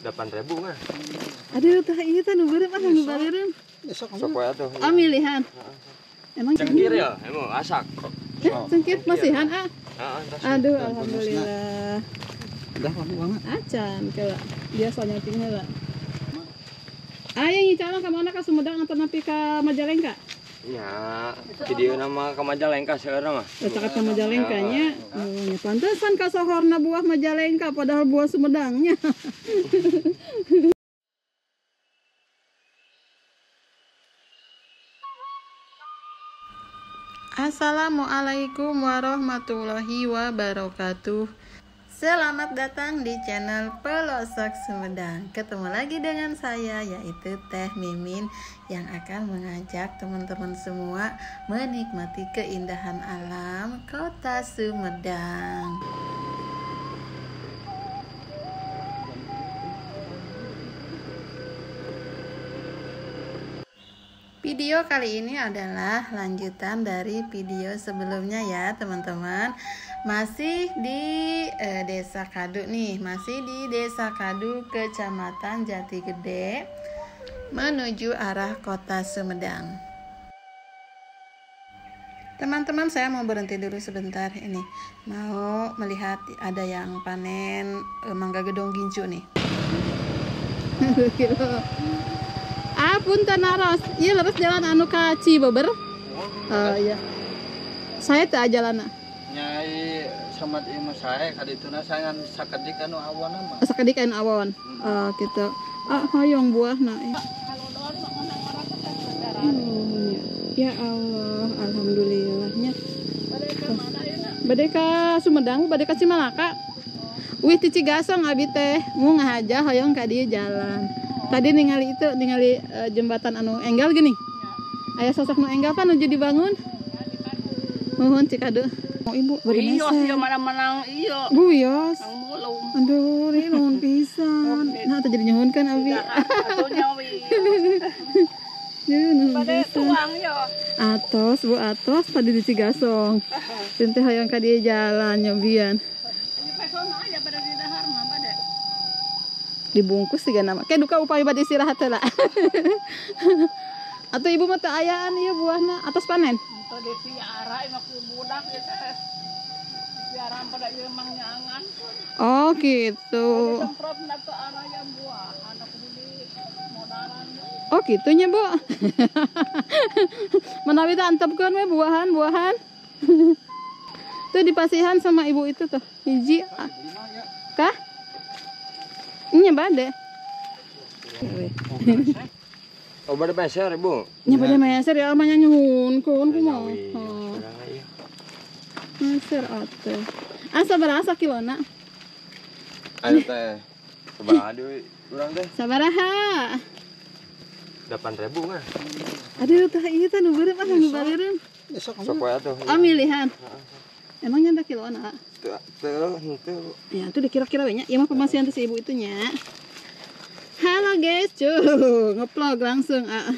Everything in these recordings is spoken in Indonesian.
8.000 mah. Aduh, tah ieu teh nu beureum nu balireum. Sok we atuh. Milihan. Emang Cengkir ya, emang asak. cengkir masihan ah. Heeh, Aduh, alhamdulillah. Udah wangi banget. Acan kela. Biasanya tinggal lah. Aya ngicara ka mana ka Sumedang atau nepi ka Majalengka? Ya, video nama ke Majalengka sekarang mah. Cakat ka Majalengka nya. Oh, pantesan ka sohorna buah Majalengka padahal buah Sumedangnya. Assalamualaikum warahmatullahi wabarakatuh. Selamat datang di channel Pelosok Sumedang. Ketemu lagi dengan saya, yaitu Teh Mimin, yang akan mengajak teman-teman semua menikmati keindahan alam kota Sumedang. Video kali ini adalah lanjutan dari video sebelumnya ya teman-teman. Masih di Desa Kadu nih, masih di Desa Kadu, Kecamatan Jatigede, menuju arah kota Sumedang. Teman-teman, saya mau berhenti dulu sebentar ini. Mau melihat ada yang panen mangga gedong gincu nih. Punten aros, iya leres jalan anu ka Cibeber. Oh iya. Saya teh jalanna. Nyai samat imah saya kadituna saya sakedik anu awon mah. Sakedik anu awon. Oh gitu. Ah hoyong buahna. Ya Allah, alhamdulillahnya. Bade ka Sumedang, bade ka Cimalaka. Wih ti Cigasong abi teh, mau ngahaja hoyong ka dieu jalan. Tadi ningali jembatan anu enggal gini. Aya sosok nu enggal kan nuju dibangun. Nuhun Cikadu. Oh ibu bari iya ieu mana-mana ieu. Buyos. Ang mulung. Aduh, ini nuhun pisan. Nah, teh jadi nyuhunkeun abi. Atuh nyawi. Ya, nuhun Bade pisan. tuang yo. Atos, Bu atos tadi di Cigasong. Teh hayang ka dieu jalan nyobian. Ini pesona aja pada di dahar mah bade. Dibungkus tiga nama. Kayak duka upaya bade istirahat heula. Atau ibu mah teu ayaan ieu buahna atos panen. Teu dipiara ieu ku budak ieu teh. Piaraan pada ieu mang nyangan. Oh gitu. Semprot na teu araya buah, anak budi modalan. Oh gitunya Bu. Menawi teh antepkeun we buahan. Tuh dipasihan sama ibu itu tuh. Hiji. Kah? Nya bade. Oh, bade peser, Ibu. Nya bade meser ya mah nyuhunkeun kumaha. Meser atuh. Asa berasa kilona? Ayo teh. Sabaraha deui urang teh? Sabaraha? 8.000 mah. Aduh, tah ieu teh nu beureum nu balireum. Sok we atuh. Milihan. Emangnya ada kiloan, ah? Tuh. Ya, itu dikira-kira banyak. Ya mah pemasihan tuh si ibu itunya. Halo guys, ngeplog langsung, ah.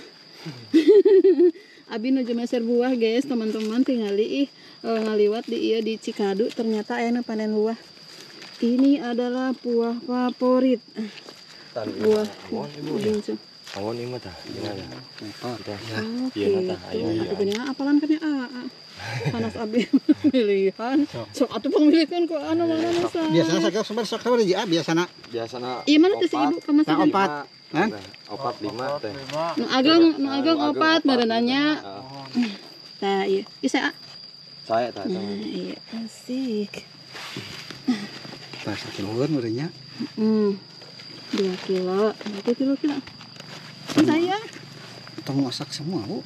Abi nuju meser buah guys, teman-teman tinggal ngaliwat di Cikadu, ternyata enak panen buah. Ini adalah buah favorit. Buah gincu. Awon ieu mah tah. Gimana? Iya tah. Ayo. Bener apalan kan ya, panas abi pilihan. Sok atuh pemilihan ku anu mana masa. Biasana saged sabar di biasana. Iya mana teh si ibu kemasan? Opat. Hah? Opat 5 teh. Nu ageng opat badananya. Tah ieu. Bisa Saya tah. iya asik. Pas kiloan urangnya. 2 kilo. Berapa kilo? Saya Tong masak semua, Bu.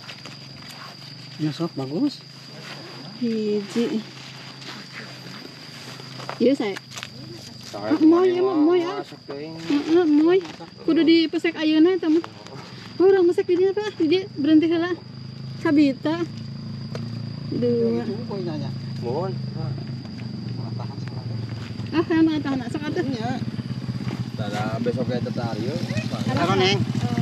Ya sok bagus. hiji. Iya saya. Moy ya. Moy. Kudu dipesek ayeuna eta mah. Urang mesek di dieu Pak. Di berhenti heula. Sabita. 2. Mohon. Tahan sok atuh. Nya. Tada besok kita tarieu. Apa neng?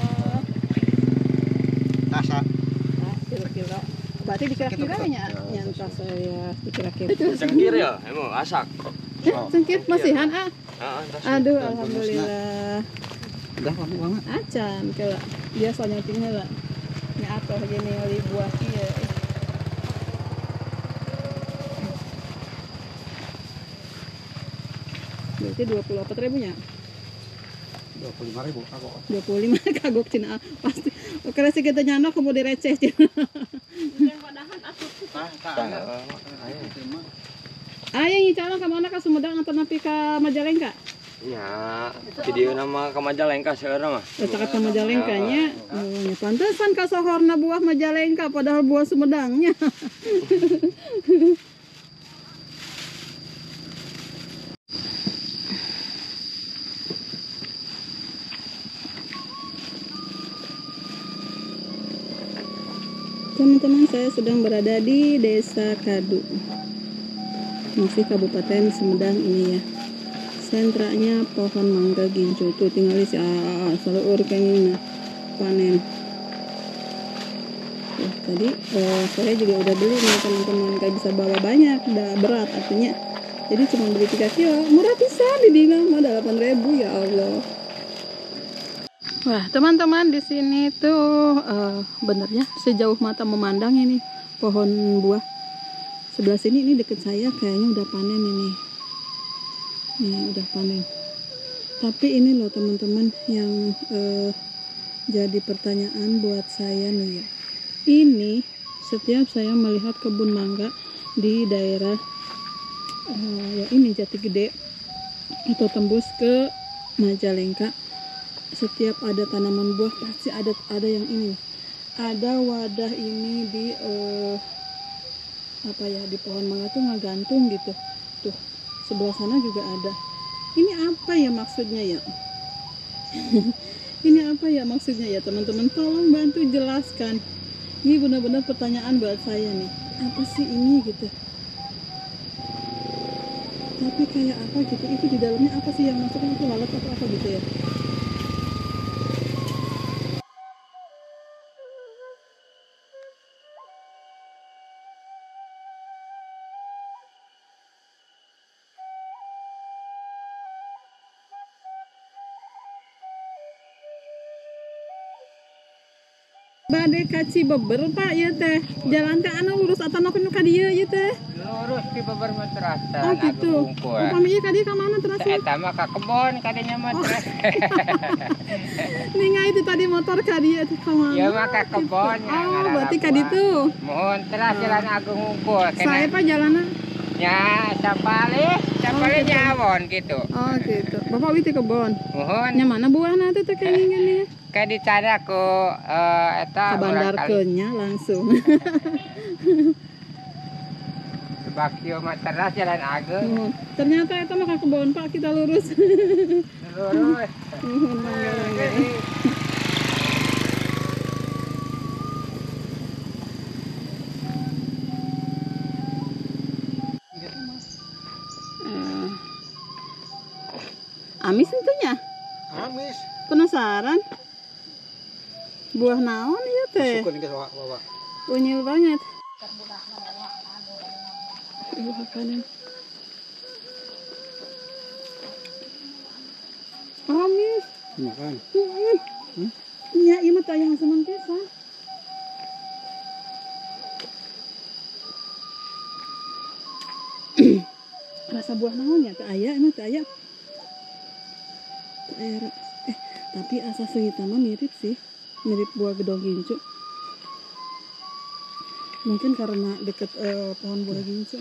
Tasa. Kilo. Berarti dikira-kira nya nyantas saya dikira-kira. Cengkir ya, emang asak. Cengkir masihan ah. Aduh, alhamdulillah. Udah lama banget. Acan kalau biasanya tinggal lah. Ini atuh gini oli buah ieu. Berarti 24.000 nya. 25.000 kagok. 25 kagok cina pasti. Oke sih kita nyana kamu direceh cina. Yang padahan atuh. Ayo ngicalang ka mana ka Sumedang atau nepi ka Majalengka? Ya, video nama ke Majalengka sekarang mah. Cakat ka Majalengkanya. Oh, nya pantesan ka sohorna buah Majalengka padahal buah Sumedangnya. Teman-teman, saya sedang berada di Desa Kadu, masih Kabupaten Sumedang ini ya. Sentranya pohon mangga gincu tuh tinggal si selalu kayaknya panen. Tadi saya juga udah beli nih teman-teman, gak bisa bawa banyak, udah berat artinya. Jadi cuma beli 3 kilo, murah pisan di dina mah 8.000 ya Allah. Wah teman-teman, di sini tuh benernya sejauh mata memandang ini pohon buah. Sebelah sini ini deket saya kayaknya udah panen ini. Nih udah panen. Tapi ini loh teman-teman yang jadi pertanyaan buat saya nih ya. Ini setiap saya melihat kebun mangga di daerah ya ini Jati Gede atau tembus ke Majalengka, setiap ada tanaman buah pasti ada yang ini, ada wadah ini di apa ya, di pohon mangga tuh ngegantung gitu tuh, sebelah sana juga ada. Ini apa ya maksudnya ya? Ini apa ya maksudnya ya teman-teman, tolong bantu jelaskan. Ini benar-benar pertanyaan buat saya nih, apa sih ini gitu, tapi kayak apa gitu, itu di dalamnya apa sih yang masuknya, itu lalat atau apa gitu ya. Bade kaci beber Pak ya teh, jalan teh anu lurus atau nu ka dieu ieu teh. Lurus di beber mah terasa. Oh gitu. Oh pamili ka dieu ka mana terus? Eta mah ka kebon kadinya mah terus. Ninga itu tadi motor ka dieu teh ka mana? Ya mah ka kebon. Oh berarti ka ditu. Mohon terus jalan Agung Unggul. Saya Pak jalanna. Ya sapale nyawon gitu. Oh gitu. Bapak wi teh kebon. Mohon. Nya mana buahna teh teh kenging Ka dicari ku eta kabandarkeunnya langsung. Bakio mah terus jalan Agung. Ternyata eta mah ka kebon Pak, kita lurus. Lurus. Mohon mangga. Amis tentunya. Amis. Penasaran? Buah naon ya teh? Masukkan ke bawah. Unyil banget. Buah kanan. Amis. Makan. Iya, iya mah tayang semen pisan. Rasa buah naon ya teh aya, emang teh aya. Tapi asa seungitna mah mirip sih, mirip buah gedong gincu. Mungkin karena deket pohon buah gincu.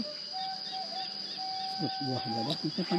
Buah gabah itu kan.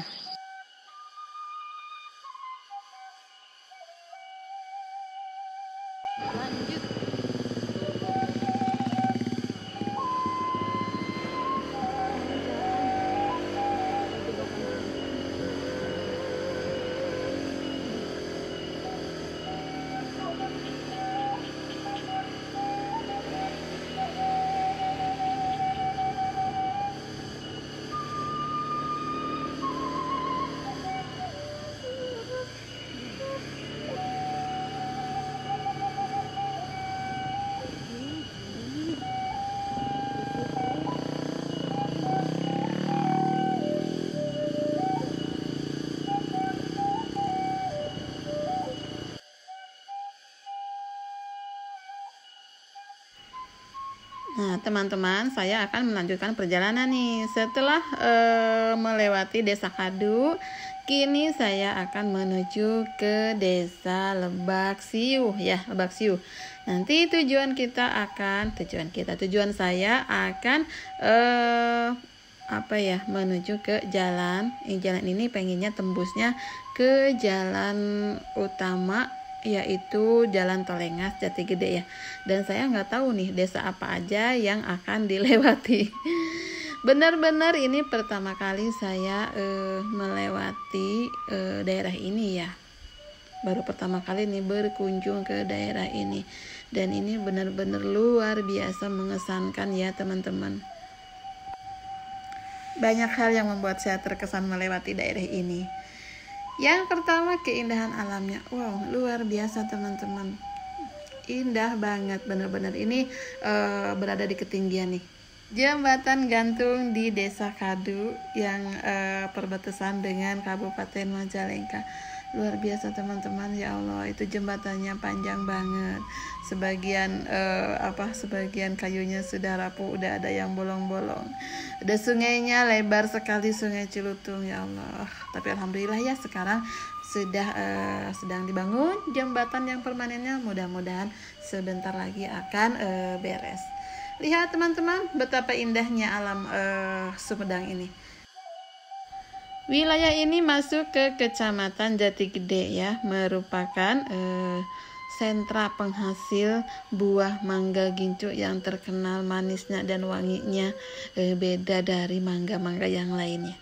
Nah, teman-teman, saya akan melanjutkan perjalanan nih. Setelah melewati Desa Kadu, kini saya akan menuju ke Desa Lebak Siuh ya, Lebak Siuh. Nanti tujuan saya akan menuju ke jalan. Jalan ini pengennya tembusnya ke jalan utama, yaitu Jalan Tolengas Jati Gede ya. Dan saya nggak tahu nih desa apa aja yang akan dilewati. Benar-benar ini pertama kali saya melewati daerah ini ya. Baru pertama kali nih berkunjung ke daerah ini. Dan ini benar-benar luar biasa mengesankan ya teman-teman. Banyak hal yang membuat saya terkesan melewati daerah ini. Yang pertama, keindahan alamnya. Wow, luar biasa teman-teman. Indah banget, benar-benar. Ini berada di ketinggian nih. Jembatan gantung di Desa Kadu yang perbatasan dengan Kabupaten Majalengka. Luar biasa teman-teman, ya Allah, itu jembatannya panjang banget. Sebagian kayunya sudah rapuh, udah ada yang bolong-bolong. Ada sungainya lebar sekali, Sungai Cilutung, ya Allah. Tapi alhamdulillah ya, sekarang sudah sedang dibangun jembatan yang permanennya. Mudah-mudahan sebentar lagi akan beres. Lihat teman-teman, betapa indahnya alam Sumedang ini. Wilayah ini masuk ke Kecamatan Jati Gede ya, merupakan sentra penghasil buah mangga gincu yang terkenal manisnya dan wanginya, beda dari mangga-mangga yang lainnya.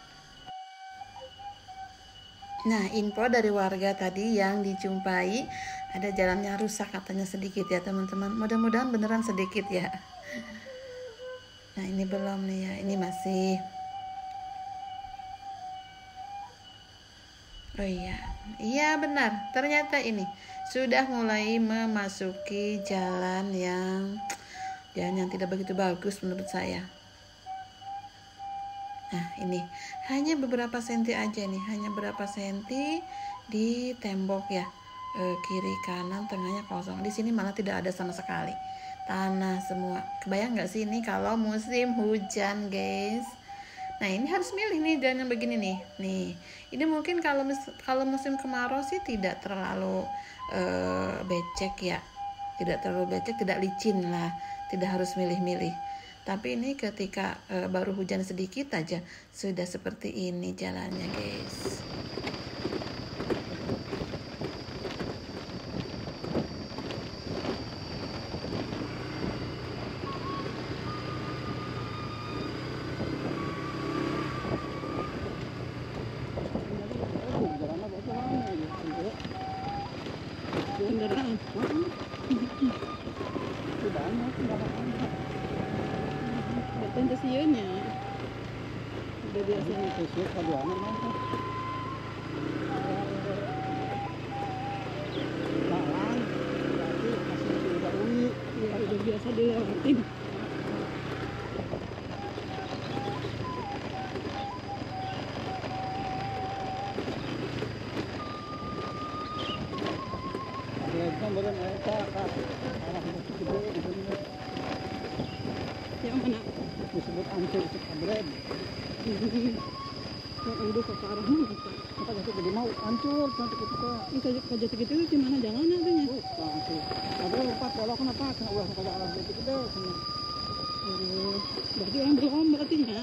Nah, info dari warga tadi yang dijumpai, ada jalan yang rusak katanya sedikit ya teman-teman. Mudah-mudahan beneran sedikit ya. Nah, ini belum nih ya, ini masih. Oh iya benar, ternyata ini sudah mulai memasuki jalan yang tidak begitu bagus menurut saya. Nah, ini hanya beberapa senti aja nih, hanya berapa senti di tembok ya, kiri kanan tengahnya kosong. Di sini malah tidak ada sama sekali, tanah semua. Kebayang nggak sih ini kalau musim hujan guys? Nah, ini harus milih nih jalan yang begini nih. Nih, ini mungkin kalau musim kemarau sih tidak terlalu becek ya. Tidak terlalu becek, tidak licin lah. Tidak harus milih-milih. Tapi ini ketika baru hujan sedikit aja sudah seperti ini jalannya, guys. Kendaraan. Datang ke sionya. Udah biasa. Ya, udah biasa dilewatin. Yang mana? Disebut ancur kabret. Yang udah ke arah mana? Kita jadi mau ancur nanti kita. Ini Jati Gede itu gimana jalannya adanya? Ancur. Ada lupa kalau kenapa kena ulah ke arah Jati Gede. Berarti orang belum berarti ya?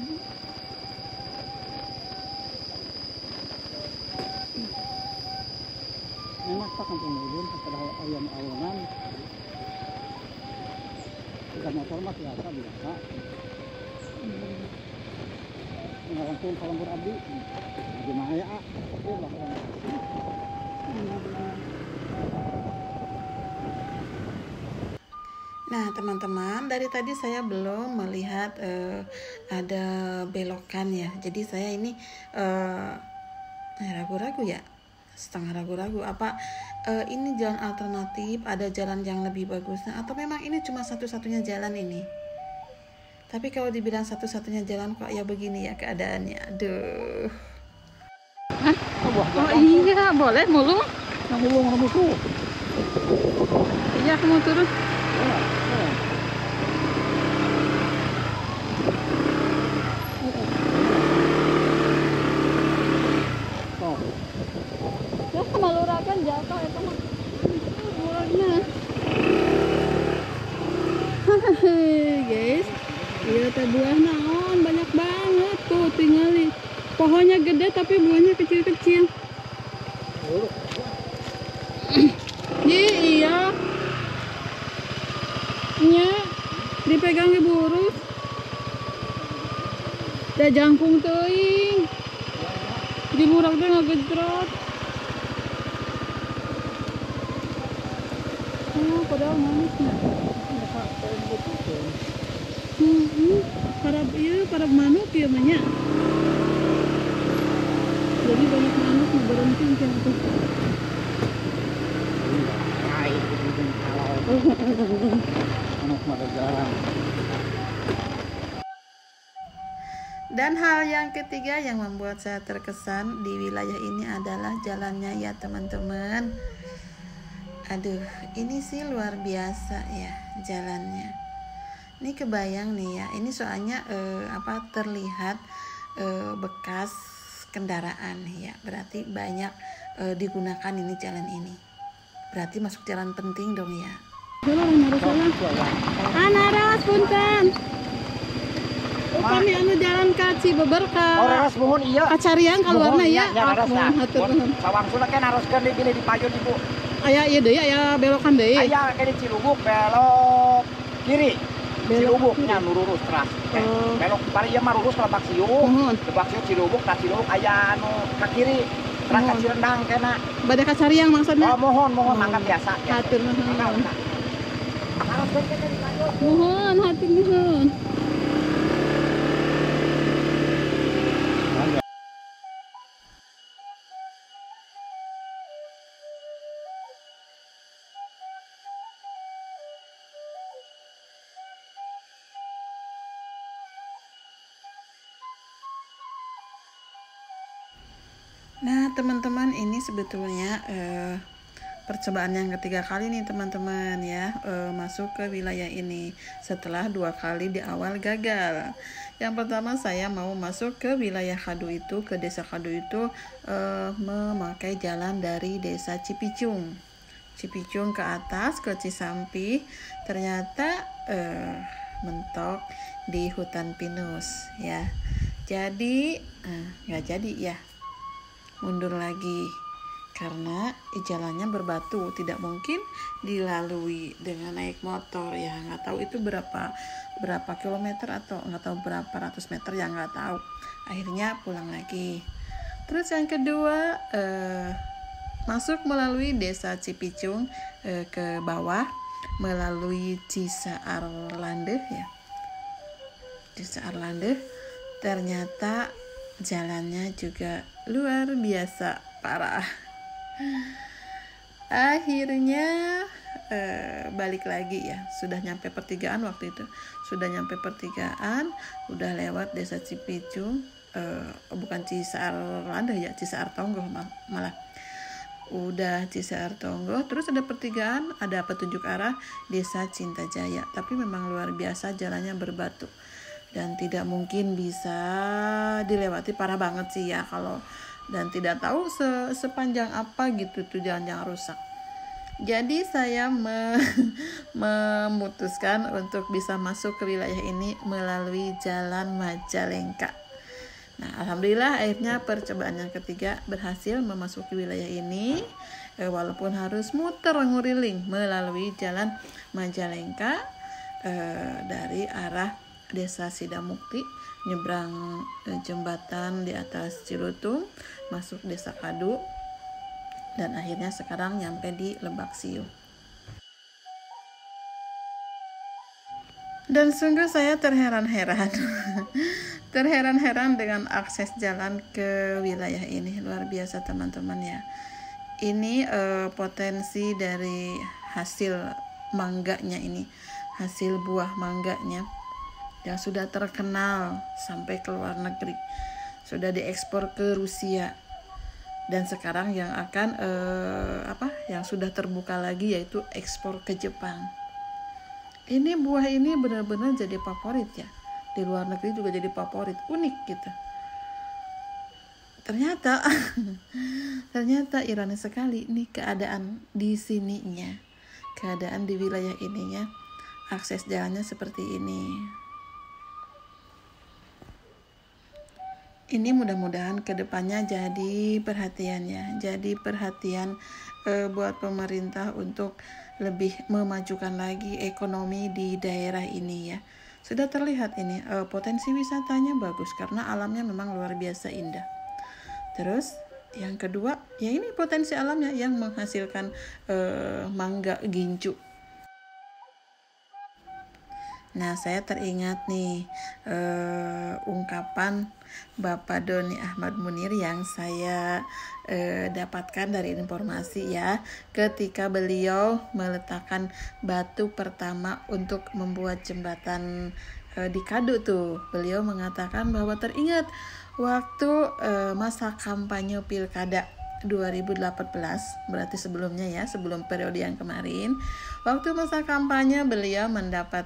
Memang tak kan pengen pada ayam awonan. Kita motor mah biasa. Langsung kalau berabdi gimana ya? Nah teman-teman, dari tadi saya belum melihat ada belokan ya. Jadi saya ini ragu-ragu ya, setengah ragu-ragu apa ini jalan alternatif, ada jalan yang lebih bagusnya, atau memang ini cuma satu-satunya jalan ini. Tapi kalau dibilang satu-satunya jalan kok ya begini ya keadaannya. Aduh. Hah? Oh iya, boleh mulung. Yang mulung kamu tuh. Iya, kamu turun. Ya maluragan jatuh eta mah. Buahna. Guys, iya teh buah naon banyak banget tuh tingali. Pohonnya gede tapi buahnya kecil-kecil. Iya. Nya dipegang ibu urus. Da jangkung teuing. Di burak teh ngagejrot. Oh, padahal manis nya. Para manuk ya banyak. Jadi banyak manuk mau berhenti kayak gitu. Dan hal yang ketiga yang membuat saya terkesan di wilayah ini adalah jalannya ya teman-teman. Aduh, ini sih luar biasa ya jalannya. Ini kebayang nih ya, ini soalnya terlihat bekas kendaraan ya, berarti banyak digunakan ini jalan ini. Berarti masuk jalan penting dong ya. Naras punten. Kami anu jalan ka Cibeber ka. Naras mohon iya. Kacarian kaluarna ya. Mohon hatur nuhun. Sawangsulna ke naroskeun di pilih dipayun Ibu. Aya ieu deui aya belokan deui. Aya ke di Cilubuk belok kiri. Cilubuknya lurus teras. Belok bari ieu mah lurus ka Lebak Siung. Lebak Siung Cilubuk, ka Cilubuk aya anu ka kiri. Terus ka Cirendang kena. Bade kacariang maksudna. Oh, mohon mangga biasa. Hatur nuhun. Naroskeun ke dipayun. Mohon hatur nuhun. Nah teman-teman, ini sebetulnya percobaan yang ketiga kali nih teman-teman ya, masuk ke wilayah ini setelah 2 kali di awal gagal. Yang pertama saya mau masuk ke wilayah Kadu itu, ke desa Kadu itu memakai jalan dari desa Cipicung ke atas ke Cisampi, ternyata mentok di hutan pinus ya. Jadi nggak jadi ya, mundur lagi karena jalannya berbatu, tidak mungkin dilalui dengan naik motor ya. Nggak tahu itu berapa kilometer atau nggak tahu berapa ratus meter ya, nggak tahu. Akhirnya pulang lagi. Terus yang kedua masuk melalui desa Cipicung ke bawah melalui Cisaar Lande ya. Cisaar Lande, ternyata jalannya juga luar biasa parah. Akhirnya balik lagi ya, sudah nyampe pertigaan waktu itu, udah lewat desa Cipicung, bukan Cisaar Lande ya, Cisaar Tonggo malah. Udah Cisaar Tonggo, terus ada pertigaan, ada petunjuk arah desa Cintajaya, tapi memang luar biasa jalannya berbatu dan tidak mungkin bisa dilewati, parah banget sih ya kalau, dan tidak tahu sepanjang apa gitu tuh jalan yang rusak. Jadi saya memutuskan untuk bisa masuk ke wilayah ini melalui jalan Majalengka. Nah, alhamdulillah akhirnya percobaan yang ketiga berhasil memasuki wilayah ini, walaupun harus muter nguriling melalui jalan Majalengka dari arah desa Sidamukti, nyebrang jembatan di atas Cilutung, masuk desa Kadu, dan akhirnya sekarang nyampe di Lebak Siung. Dan sungguh saya terheran-heran dengan akses jalan ke wilayah ini, luar biasa teman-teman ya. Ini potensi dari hasil mangganya ini, hasil buah mangganya yang sudah terkenal sampai ke luar negeri, sudah diekspor ke Rusia, dan sekarang yang akan yang sudah terbuka lagi yaitu ekspor ke Jepang. Ini buah ini benar-benar jadi favorit ya, di luar negeri juga jadi favorit, unik gitu. ternyata ternyata ironis sekali nih keadaan di sininya, keadaan di wilayah ininya, akses jalannya seperti ini. Ini mudah-mudahan kedepannya jadi perhatiannya, jadi perhatian buat pemerintah untuk lebih memajukan lagi ekonomi di daerah ini ya. Sudah terlihat ini potensi wisatanya bagus karena alamnya memang luar biasa indah. Terus yang kedua ya ini potensi alamnya yang menghasilkan mangga gincu. Nah, saya teringat nih ungkapan Bapak Doni Ahmad Munir yang saya dapatkan dari informasi ya, ketika beliau meletakkan batu pertama untuk membuat jembatan di Kadu tuh. Beliau mengatakan bahwa teringat waktu masa kampanye Pilkada 2018, berarti sebelumnya ya, sebelum periode yang kemarin, waktu masa kampanye beliau mendapat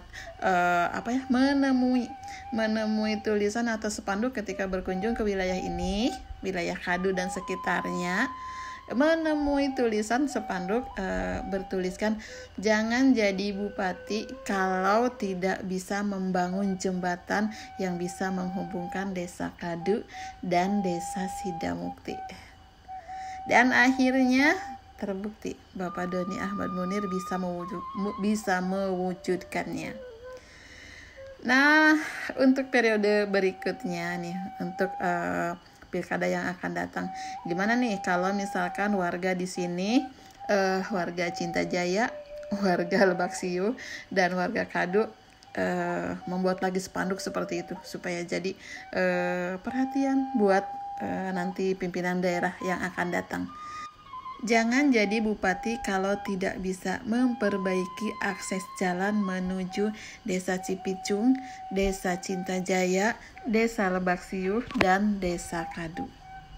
menemui tulisan atau spanduk ketika berkunjung ke wilayah ini, wilayah Kadu dan sekitarnya, menemui tulisan spanduk bertuliskan jangan jadi bupati kalau tidak bisa membangun jembatan yang bisa menghubungkan desa Kadu dan desa Sidamukti. Dan akhirnya terbukti Bapak Doni Ahmad Munir bisa mewujudkannya. Nah, untuk periode berikutnya nih, untuk pilkada yang akan datang, gimana nih kalau misalkan warga di sini, warga Cintajaya, warga Lebak Siu, dan warga Kadu membuat lagi spanduk seperti itu supaya jadi perhatian buat nanti pimpinan daerah yang akan datang. Jangan jadi bupati kalau tidak bisa memperbaiki akses jalan menuju Desa Cipicung, Desa Cintajaya, Desa Lebak Siu, dan Desa Kadu.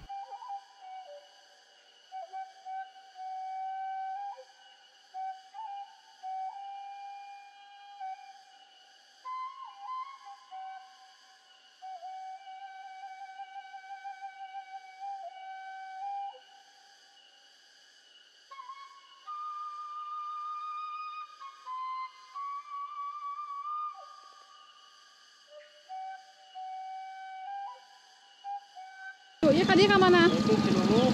Ya tadi ke mana? Itu Ciluluk.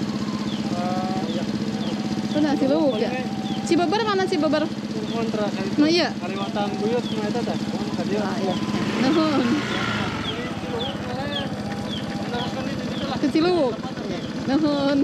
Benar Ciluluk ya. Cibeber mana Cibeber? Kontra kali itu. Nah iya. Kaliwatan Buyut mah eta teh. Ka dieu. Iya. Nuhun. Ke Ciluluk. Nuhun.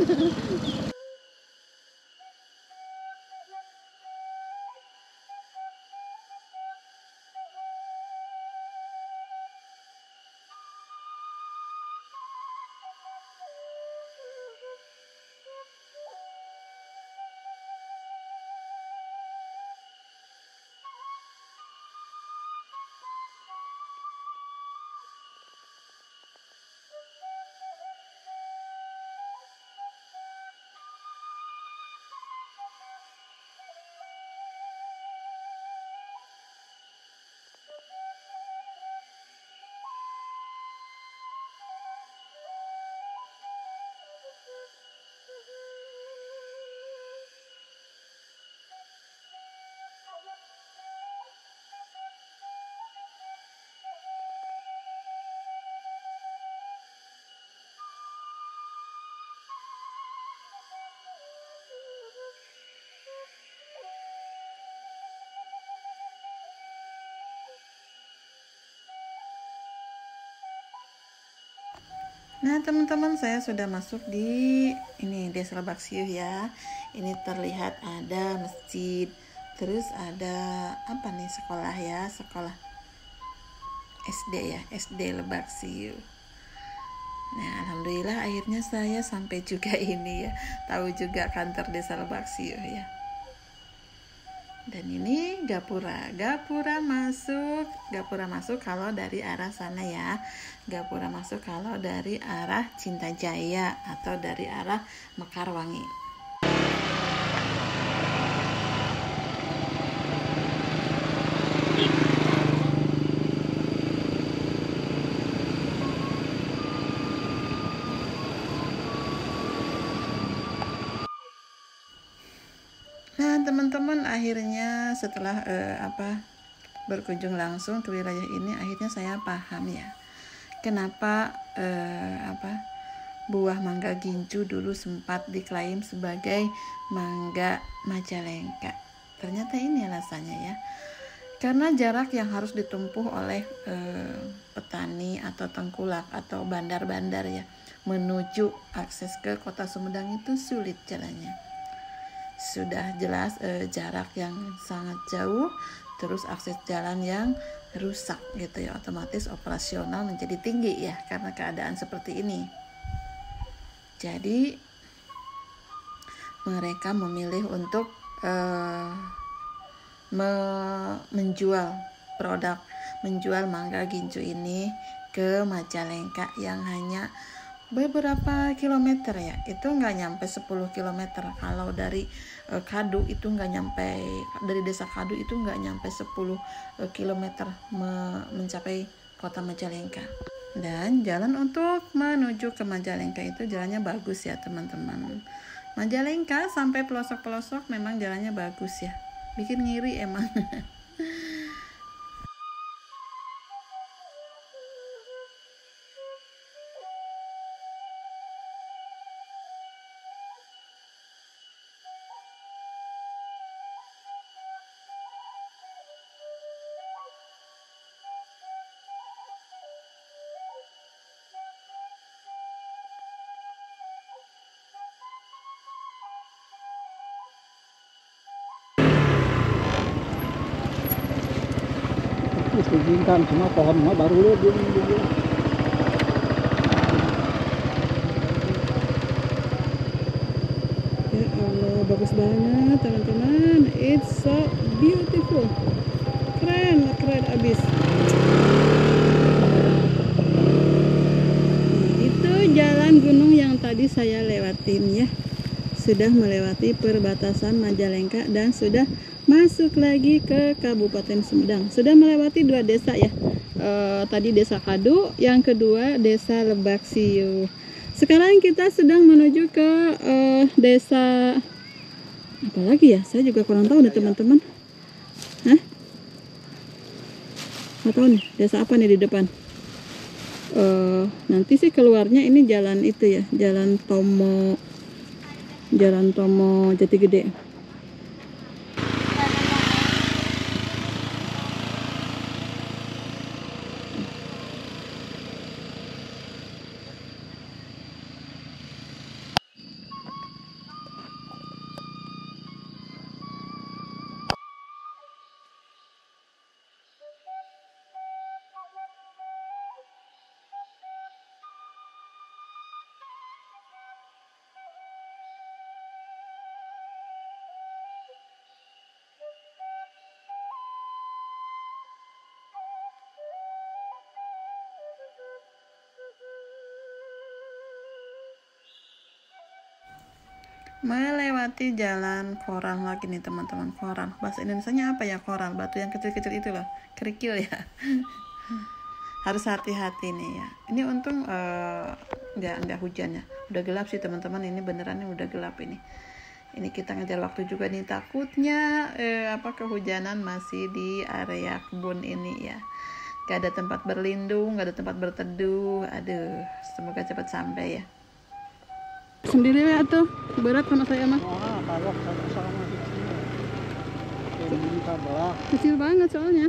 Nah teman-teman, saya sudah masuk di ini Desa Lebak Siu ya. Ini terlihat ada masjid, terus ada apa nih, sekolah ya, sekolah SD ya, SD Lebak Siu. Nah alhamdulillah akhirnya saya sampai juga ini ya, tahu juga kantor Desa Lebak Siu ya. Dan ini gapura masuk kalau dari arah sana ya. Gapura masuk kalau dari arah Cintajaya atau dari arah Mekarwangi. Nah teman-teman, akhirnya setelah berkunjung langsung ke wilayah ini, akhirnya saya paham ya kenapa buah mangga gincu dulu sempat diklaim sebagai mangga Majalengka. Ternyata ini alasannya ya, karena jarak yang harus ditempuh oleh petani atau tengkulak atau bandar-bandar ya menuju akses ke kota Sumedang itu sulit jalannya. Sudah jelas jarak yang sangat jauh, terus akses jalan yang rusak gitu ya, otomatis operasional menjadi tinggi ya karena keadaan seperti ini. Jadi mereka memilih untuk menjual mangga gincu ini ke Majalengka yang hanya beberapa kilometer ya, itu nggak nyampe 10 kilometer. Kalau dari Kadu itu nggak nyampe, dari desa Kadu itu nggak nyampe 10 kilometer mencapai kota Majalengka. Dan jalan untuk menuju ke Majalengka itu jalannya bagus ya teman-teman. Majalengka sampai pelosok-pelosok memang jalannya bagus ya, bikin ngiri emang. Dijinkan semua pohon semua baru dia. Ya Allah, bagus banget teman-teman. It's so beautiful. Keren abis. Itu jalan gunung yang tadi saya lewatin ya. Sudah melewati perbatasan Majalengka dan sudah masuk lagi ke Kabupaten Sumedang. Sudah melewati 2 desa ya. Tadi desa Kadu, yang kedua desa Lebak Siu. Sekarang kita sedang menuju ke desa apa lagi ya? Saya juga kurang tahu nih teman-teman. Hah? Nggak tahu nih desa apa nih di depan. Nanti sih keluarnya ini jalan itu ya, Jalan Tomo Jati Gede. Melewati jalan koral lagi nih teman-teman. Koral, bahasa Indonesianya apa ya koral? Batu yang kecil-kecil itu loh, kerikil ya. Harus hati-hati nih ya. Ini untung nggak hujan ya. Udah gelap sih teman-teman, ini beneran udah gelap ini. Ini kita ngejar waktu juga nih, takutnya kehujanan masih di area kebun ini ya. Gak ada tempat berlindung, gak ada tempat berteduh. Aduh, semoga cepat sampai ya. Sendiri ya tuh, berat sama saya mah. Kecil banget soalnya.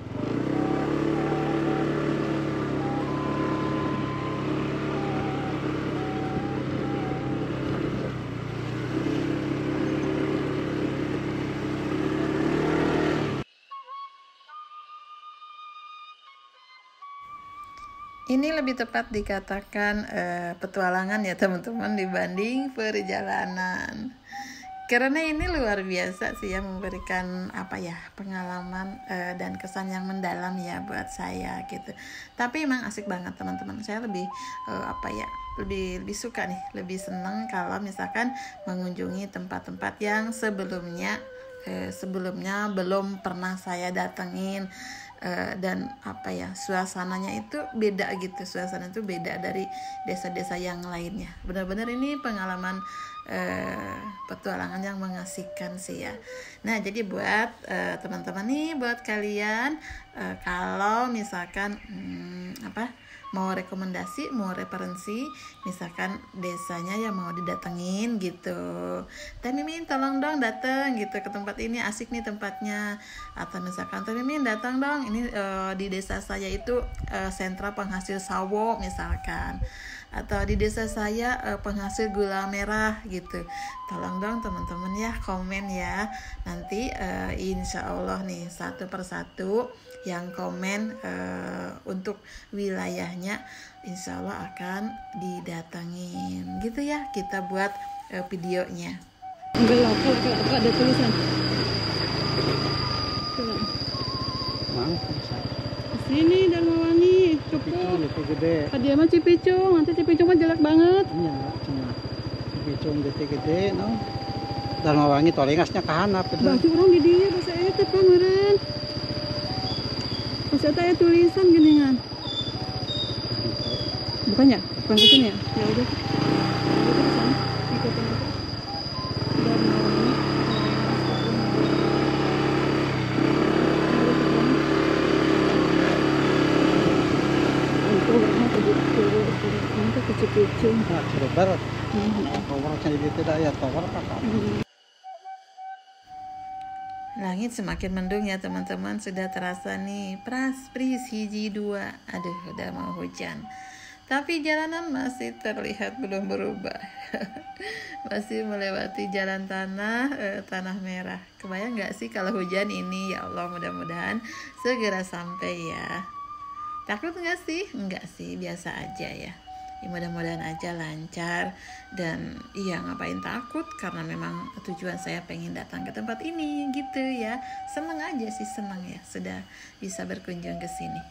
Ini lebih tepat dikatakan petualangan ya teman-teman dibanding perjalanan. Karena ini luar biasa sih ya, memberikan pengalaman dan kesan yang mendalam ya buat saya gitu. Tapi emang asik banget teman-teman. Saya lebih lebih suka nih, lebih seneng kalau misalkan mengunjungi tempat-tempat yang sebelumnya belum pernah saya datengin. dan apa ya, suasananya itu beda gitu, suasana itu beda dari desa-desa yang lainnya. Benar-benar ini pengalaman petualangan yang mengasihkan sih ya. Nah jadi buat teman-teman nih, buat kalian kalau misalkan mau rekomendasi, mau referensi, misalkan desanya yang mau didatengin gitu, Teh Mimin tolong dong datang gitu ke tempat ini, asik nih tempatnya. Atau misalkan Teh Mimin datang dong, ini di desa saya itu sentra penghasil sawo misalkan, atau di desa saya penghasil gula merah gitu. Tolong dong teman-teman ya komen ya. Nanti insya Allah nih satu persatu yang komen untuk wilayahnya insya Allah akan didatangin gitu ya, kita buat videonya. Enggak, kalau ada tulisan sini Darmawangi cukup. Gede. Dia mah Cipicung, nanti Cipicung mah jelek banget. Iya, cuma Cipicung gede no. Darmawangi tolengasnya ke handap. Baju orang di dia bahasa eta pangeran. Bahasa eta tulisan geningan. Bukannya? Bukan ke sini ya? Ya udah. Langit semakin mendung ya teman-teman, sudah terasa nih pras-pris hiji dua. Aduh udah mau hujan, tapi jalanan masih terlihat belum berubah. Masih melewati jalan tanah merah. Kebayang gak sih kalau hujan ini? Ya Allah, mudah-mudahan segera sampai ya. Takut gak sih? Enggak sih, biasa aja ya. Mudah-mudahan aja lancar. Dan iya, ngapain takut, karena memang tujuan saya pengen datang ke tempat ini gitu ya. Seneng aja sih, seneng ya sudah bisa berkunjung ke sini.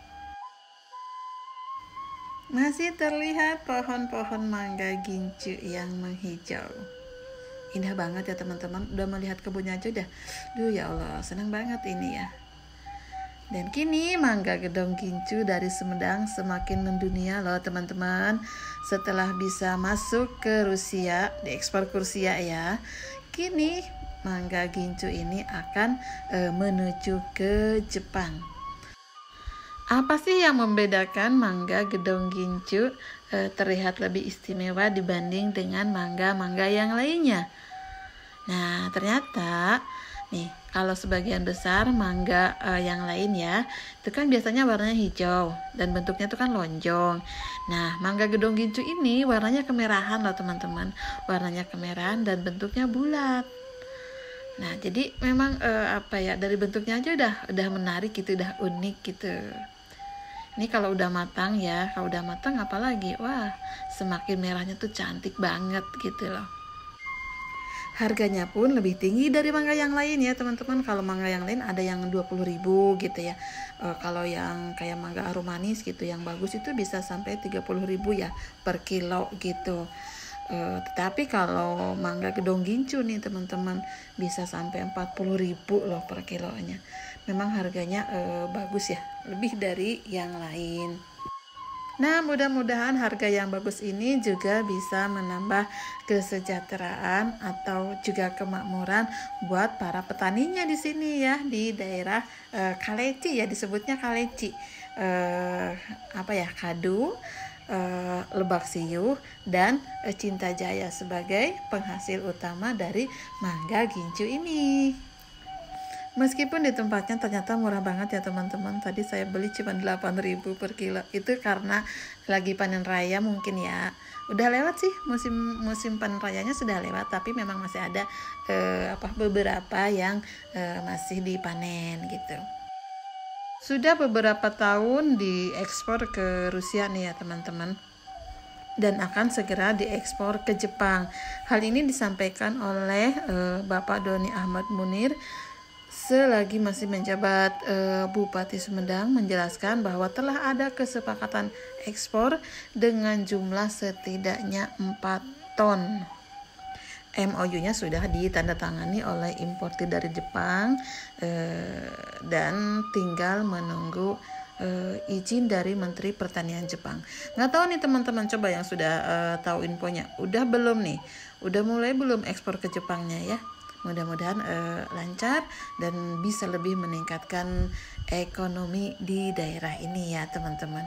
Masih terlihat pohon-pohon mangga gincu yang menghijau. Indah banget ya teman-teman. Udah melihat kebunnya aja udah, duh ya Allah, senang banget ini ya. Dan kini mangga gedong gincu dari Sumedang semakin mendunia loh teman-teman. Setelah bisa masuk ke Rusia, diekspor ke Rusia ya, kini mangga gincu ini akan menuju ke Jepang. Apa sih yang membedakan mangga gedong gincu terlihat lebih istimewa dibanding dengan mangga-mangga yang lainnya? Nah ternyata nih, kalau sebagian besar mangga yang lain ya, itu kan biasanya warnanya hijau dan bentuknya itu kan lonjong. Nah, mangga gedong gincu ini warnanya kemerahan loh teman-teman. Warnanya kemerahan dan bentuknya bulat. Nah, jadi memang dari bentuknya aja udah menarik gitu, udah unik gitu. Ini kalau udah matang ya, kalau udah matang apalagi, wah semakin merahnya tuh cantik banget gitu loh. Harganya pun lebih tinggi dari mangga yang lain ya teman-teman. Kalau mangga yang lain ada yang 20.000 gitu ya. Kalau yang kayak mangga arum manis gitu yang bagus itu bisa sampai 30.000 ya per kilo gitu. Tetapi kalau mangga gedong gincu nih teman-teman bisa sampai 40.000 loh per kilonya. Memang harganya bagus ya, lebih dari yang lain. Nah, mudah-mudahan harga yang bagus ini juga bisa menambah kesejahteraan atau juga kemakmuran buat para petaninya di sini ya, di daerah Kaleci ya, disebutnya Kaleci. Kadu, Lebak Siyuh dan Cintajaya sebagai penghasil utama dari mangga gincu ini. Meskipun di tempatnya ternyata murah banget ya teman-teman. Tadi saya beli cuma 8.000 per kilo. Itu karena lagi panen raya mungkin ya. Udah lewat sih, musim panen rayanya sudah lewat. Tapi memang masih ada beberapa yang masih dipanen gitu. Sudah beberapa tahun diekspor ke Rusia nih ya teman-teman. Dan akan segera diekspor ke Jepang. Hal ini disampaikan oleh Bapak Doni Ahmad Munir selagi masih menjabat Bupati Sumedang, menjelaskan bahwa telah ada kesepakatan ekspor dengan jumlah setidaknya 4 ton. MOU-nya sudah ditandatangani oleh importir dari Jepang dan tinggal menunggu izin dari Menteri Pertanian Jepang. Nggak tahu nih teman-teman, coba yang sudah tahu infonya, udah belum nih? Udah mulai belum ekspor ke Jepangnya ya? Mudah-mudahan lancar dan bisa lebih meningkatkan ekonomi di daerah ini ya teman-teman.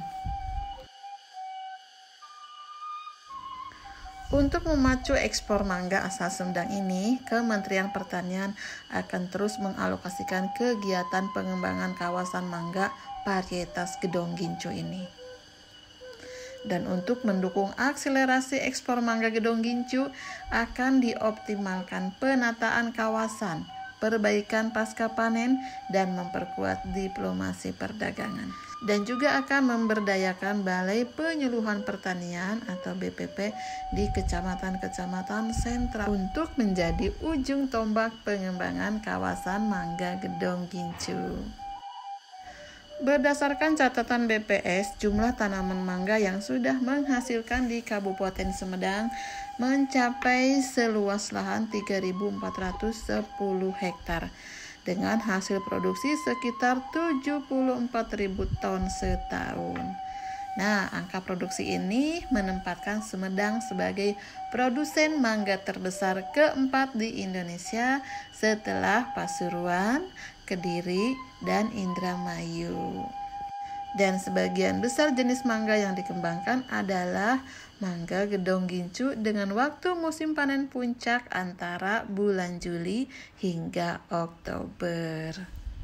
Untuk memacu ekspor mangga asal Sumedang ini, Kementerian Pertanian akan terus mengalokasikan kegiatan pengembangan kawasan mangga varietas Gedong Gincu ini. Dan untuk mendukung akselerasi ekspor mangga Gedong Gincu, akan dioptimalkan penataan kawasan, perbaikan pasca panen, dan memperkuat diplomasi perdagangan. Dan juga akan memberdayakan Balai Penyuluhan Pertanian atau BPP di kecamatan-kecamatan sentra untuk menjadi ujung tombak pengembangan kawasan mangga Gedong Gincu. Berdasarkan catatan BPS, jumlah tanaman mangga yang sudah menghasilkan di Kabupaten Sumedang mencapai seluas lahan 3.410 hektar dengan hasil produksi sekitar 74.000 ton setahun. Nah, angka produksi ini menempatkan Sumedang sebagai produsen mangga terbesar keempat di Indonesia setelah Pasuruan, Kediri, dan Indramayu. Dan sebagian besar jenis mangga yang dikembangkan adalah mangga Gedong Gincu dengan waktu musim panen puncak antara bulan Juli hingga Oktober.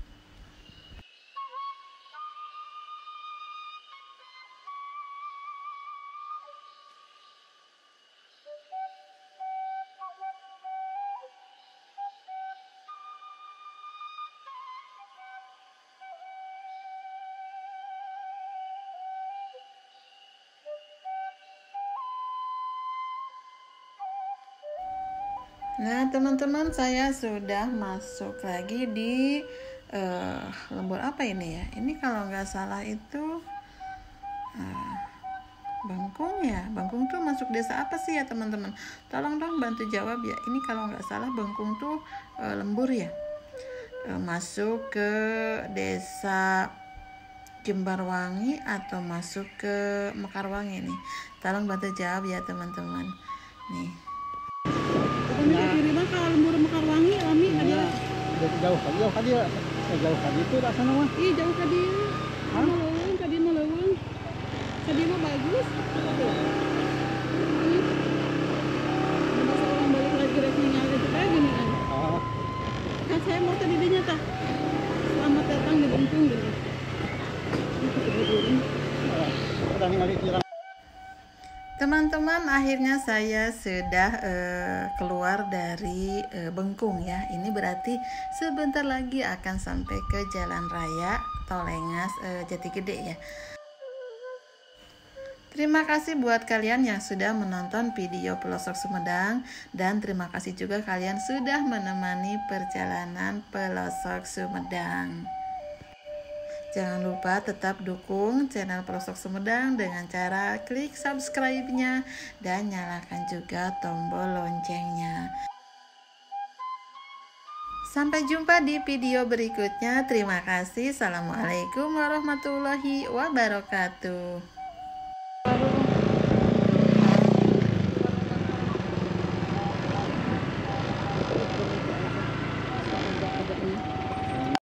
Nah teman-teman, saya sudah masuk lagi di lembur apa ini ya? Ini kalau nggak salah itu Bangkung ya. Bangkung tuh masuk desa apa sih ya teman-teman? Tolong dong bantu jawab ya. Ini kalau nggak salah Bangkung tuh lembur ya. Masuk ke desa Jembarwangi atau masuk ke Mekarwangi nih. Tolong bantu jawab ya teman-teman. Nih. Nah, kiri mah kalau lembur Mekarwangi Ami ada. Jauh kali ya. Jauh kali itu dah sana mah. Ih jauh kadi. Maleuweung kadi maleuweung. Kadi mah bagus. Masa orang balik lagi rek ningali itu kayak gini kan. Oh, Kan saya mau tadi dinya tah. Selamat datang di Bengkung gitu. udah ningali kirang. Teman-teman, akhirnya saya sudah keluar dari Bengkung ya. Ini berarti sebentar lagi akan sampai ke Jalan Raya Tolengas Jati Gede ya. Terima kasih buat kalian yang sudah menonton video Pelosok Sumedang, dan terima kasih juga kalian sudah menemani perjalanan Pelosok Sumedang. Jangan lupa tetap dukung channel Pelosok Sumedang dengan cara klik subscribe-nya dan nyalakan juga tombol loncengnya. Sampai jumpa di video berikutnya. Terima kasih. Assalamualaikum warahmatullahi wabarakatuh.